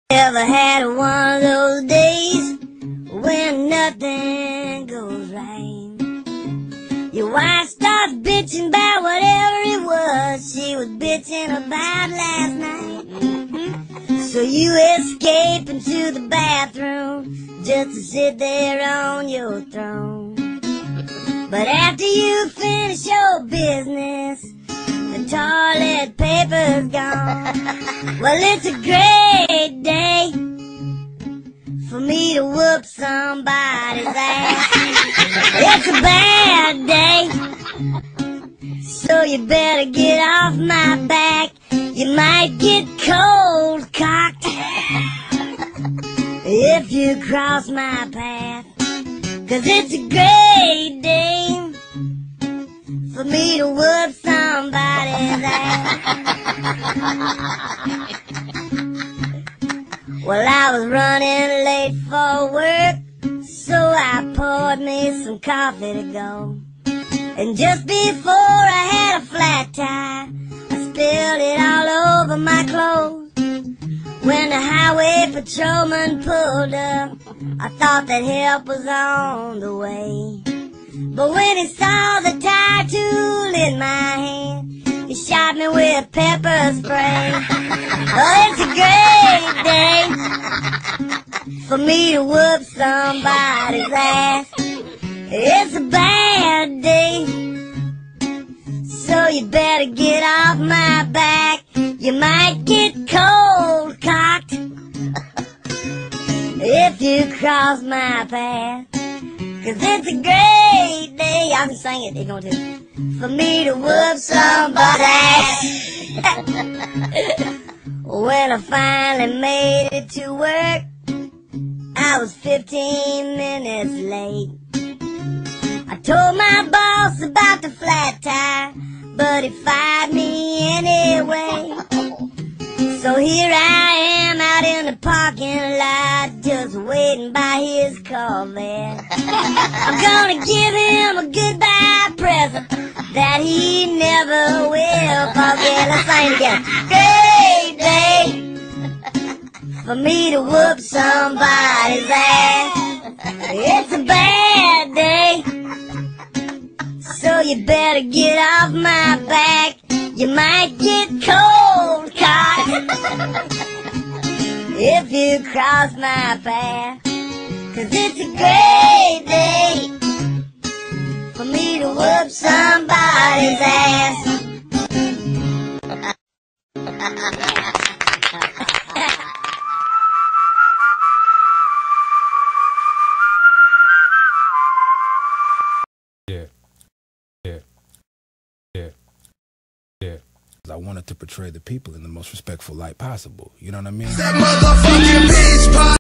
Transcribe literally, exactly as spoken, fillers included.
Ever had one of those days when nothing goes right? Your wife starts bitching about whatever it was she was bitching about last night. So you escape into the bathroom just to sit there on your throne. But after you finish your business, the toilet paper's gone. Well, it's a great day for me to whoop somebody's ass. It's a bad day, so you better get off my back. You might get cold cocked if you cross my path. 'Cause it's a great day for me to whoop somebody's ass. Well, I was running late for work, so I poured me some coffee to go. And just before I had a flat tire, I spilled it all over my clothes. When the highway patrolman pulled up, I thought that help was on the way. But when he saw the tire tool in my hand, he shot me with pepper spray. Oh, it's a great day for me to whoop somebody's ass. It's a bad day, so you better get off my back. You might get cold cocked if you cross my path. 'Cause it's a great day, y'all can sing it if you want to, for me to whoop somebody's ass. When I finally made it to work, I was fifteen minutes late. I told my boss about the flat tire, but he fired me anyway. So here I am out in the parking lot, just waiting by his Corvette. I'm gonna give him a goodbye present that he never will forget. Let's sing again. Great day for me to whoop somebody's ass. It's a bad day, so you better get off my back. You might get cold cocked if you cross my path. 'Cause it's a great day for me to whoop somebody's ass. I wanted to portray the people in the most respectful light possible. You know what I mean? That motherfucking bitch.